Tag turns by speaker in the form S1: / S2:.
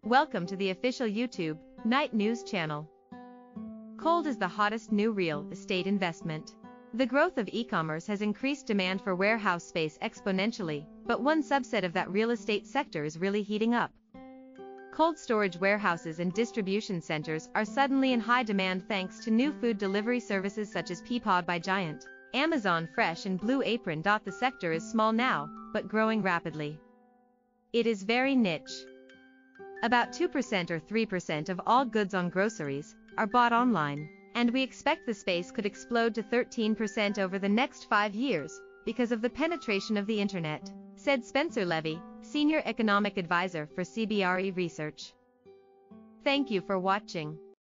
S1: Welcome to the official YouTube Night News channel. Cold is the hottest new real estate investment. The growth of e-commerce has increased demand for warehouse space exponentially, but one subset of that real estate sector is really heating up. Cold storage warehouses and distribution centers are suddenly in high demand thanks to new food delivery services such as Peapod by Giant, Amazon Fresh and Blue Apron. The sector is small now, but growing rapidly. It is very niche. About 2% or 3% of all goods on groceries are bought online, and we expect the space could explode to 13% over the next 5 years because of the penetration of the internet, said Spencer Levy, Senior Economic Advisor for CBRE Research. Thank you for watching.